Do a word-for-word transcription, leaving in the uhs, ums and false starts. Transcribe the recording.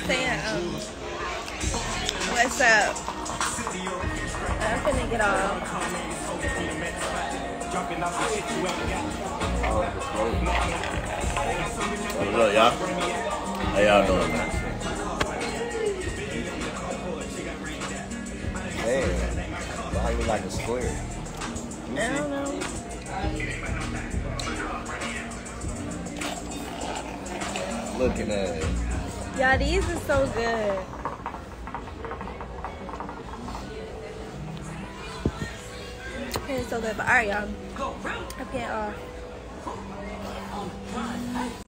saying, um, what's up? I'm finna get off. What's up, y'all? How y'all doing, man? Man, why you like a square? I don't know. Looking at it. Y'all, these are so good. It's so good. But alright, y'all. I can't off.